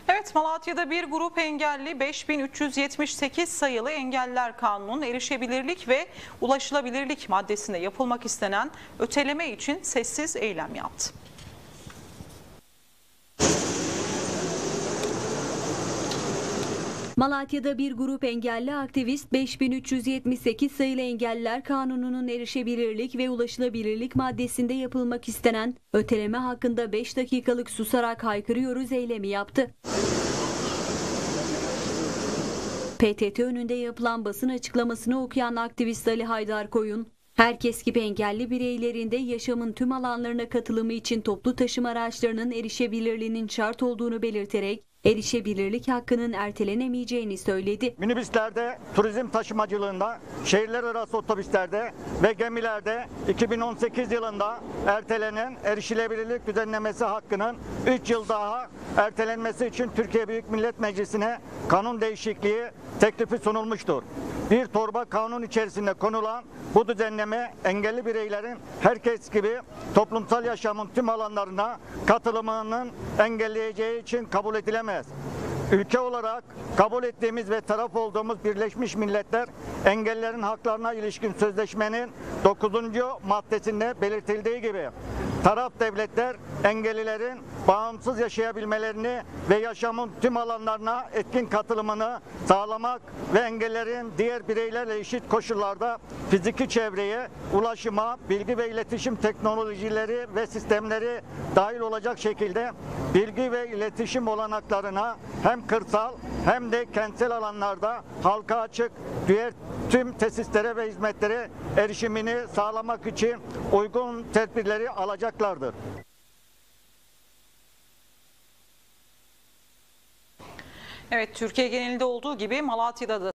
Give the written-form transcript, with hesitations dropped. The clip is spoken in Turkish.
Evet, Malatya'da bir grup engelli 5378 sayılı Engelliler Kanunu'nun erişebilirlik ve ulaşılabilirlik maddesinde yapılmak istenen öteleme için sessiz eylem yaptı. Malatya'da bir grup engelli aktivist 5378 sayılı Engelliler Kanunu'nun erişebilirlik ve ulaşılabilirlik maddesinde yapılmak istenen öteleme hakkında 5 dakikalık susarak haykırıyoruz eylemi yaptı. PTT önünde yapılan basın açıklamasını okuyan aktivist Ali Haydar Koyun, herkes gibi engelli bireylerin de yaşamın tüm alanlarına katılımı için toplu taşıma araçlarının erişebilirliğinin şart olduğunu belirterek erişebilirlik hakkının ertelenemeyeceğini söyledi. Minibüslerde, turizm taşımacılığında, şehirler arası otobüslerde ve gemilerde 2018 yılında ertelenen erişilebilirlik düzenlemesi hakkının 3 yıl daha ertelenmesi için Türkiye Büyük Millet Meclisi'ne kanun değişikliği teklifi sunulmuştur. Bir torba kanun içerisinde konulan bu düzenleme engelli bireylerin herkes gibi toplumsal yaşamın tüm alanlarına katılımının engelleyeceği için kabul edilemez. Ülke olarak kabul ettiğimiz ve taraf olduğumuz Birleşmiş Milletler Engellilerin Haklarına ilişkin sözleşmenin 9. maddesinde belirtildiği gibi taraf devletler engellilerin bağımsız yaşayabilmelerini ve yaşamın tüm alanlarına etkin katılımını sağlamak ve engellilerin diğer bireylerle eşit koşullarda fiziki çevreye, ulaşıma, bilgi ve iletişim teknolojileri ve sistemleri dahil olacak şekilde bilgi ve iletişim olanaklarına hem kırsal hem de kentsel alanlarda halka açık diğer tüm tesislere ve hizmetlere erişimini sağlamak için uygun tedbirleri alacaklardır. Evet, Türkiye genelinde olduğu gibi Malatya'da da